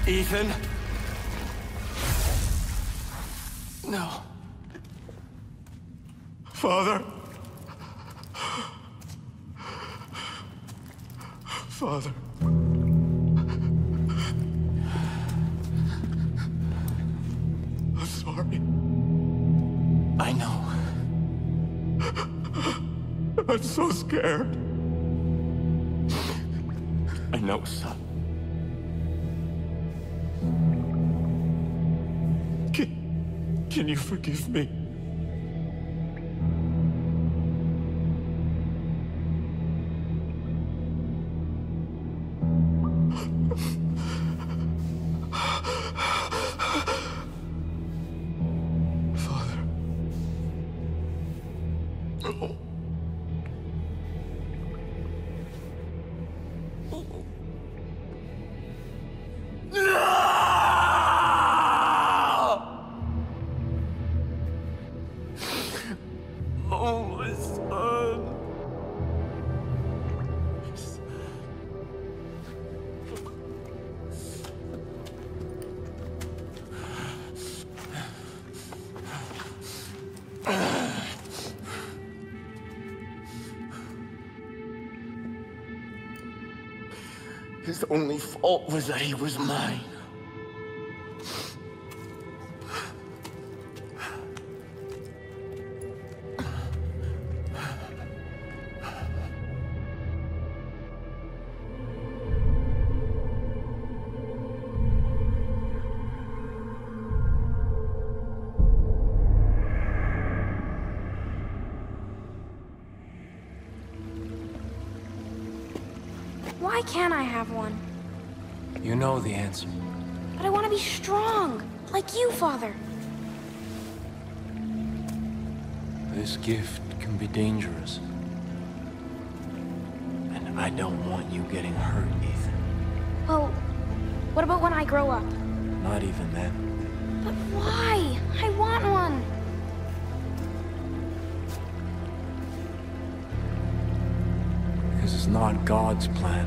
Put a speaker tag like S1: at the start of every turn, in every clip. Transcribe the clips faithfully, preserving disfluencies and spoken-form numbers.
S1: Ethan? No.
S2: Father? Father? I'm sorry.
S1: I know.
S2: I'm so scared.
S1: I know, son.
S2: Can, can you forgive me? Father. Oh.
S1: Oh, my son. His only fault was that he was mine.
S3: Why can't I have one?
S4: You know the answer.
S3: But I want to be strong, like you, Father.
S4: This gift can be dangerous. And I don't want you getting hurt, Ethan.
S3: Well, what about when I grow up?
S4: Not even then.
S3: But why? I want one.
S4: Because it's not God's plan.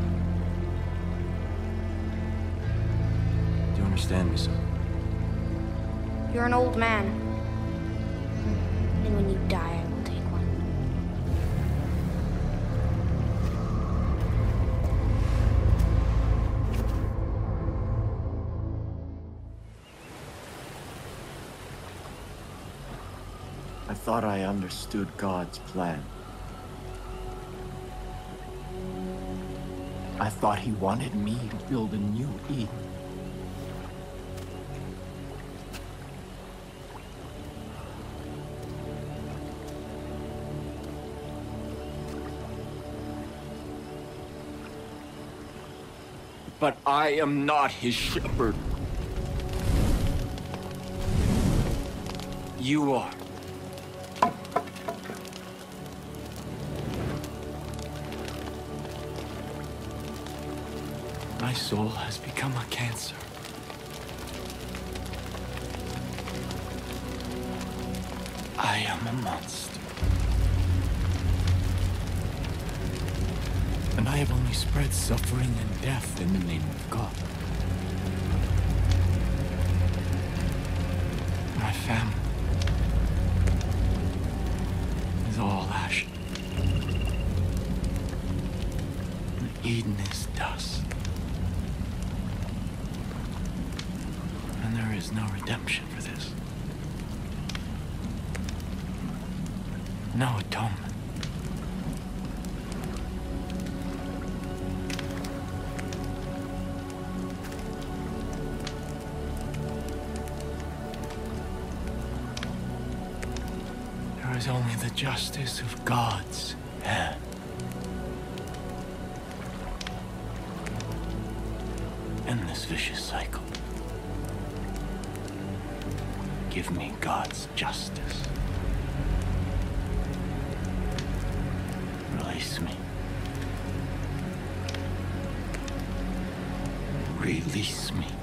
S4: Do you understand me, son?
S3: You're an old man. And when you die, I will take one.
S1: I thought I understood God's plan. I thought he wanted me to build a new Eden. But I am not his shepherd. You are. My soul has become a cancer. I am a monster. And I have only spread suffering and death in the name of God. My family is all ash. And Eden is dust. And there is no redemption for this. No atonement. There is only the justice of God's hand. In this vicious cycle. Give me God's justice. Release me. Release me.